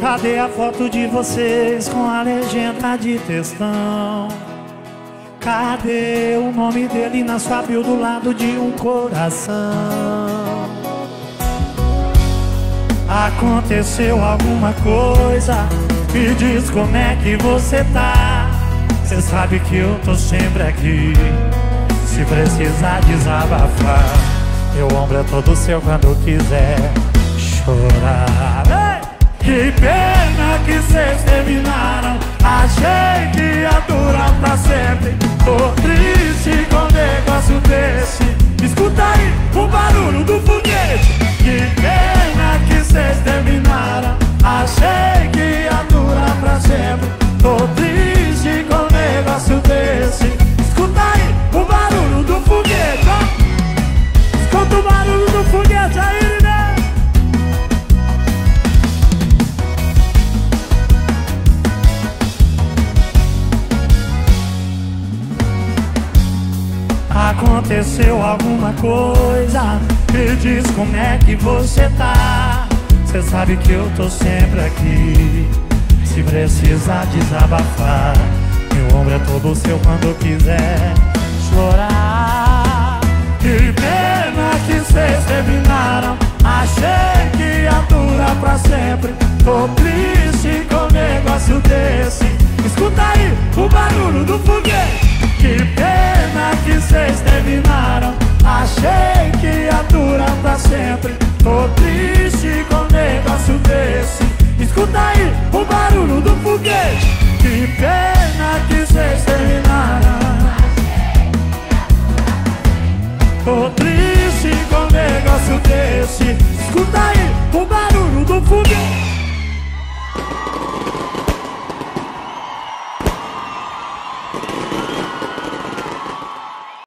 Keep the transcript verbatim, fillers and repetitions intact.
Cadê a foto de vocês com a legenda de textão? Cadê o nome dele na sua bio do lado de um coração? Aconteceu alguma coisa? Me diz como é que você tá. Cê sabe que eu tô sempre aqui, se precisar desabafar. Meu ombro é todo seu quando quiser chorar. Ei! Que pena que cês terminaram. Achei que ia durar pra sempre. Tô triste com um negócio desse. Escuta aí o barulho do foguete. Que pena que cês terminaram. Achei que ia durar pra sempre. Tô triste com um negócio desse. Escuta aí o barulho do foguete, ó. Escuta o barulho do foguete aí, né? Aconteceu alguma coisa? Me diz como é que você tá. Cê sabe que eu tô sempre aqui, se precisar desabafar. Meu ombro é todo seu quando quiser chorar. Que pena que cês terminaram. Achei que ia durar pra sempre. Tô triste com um negócio desse. Escuta aí o barulho do foguete. Que pena que cês terminaram. Achei que ia durar pra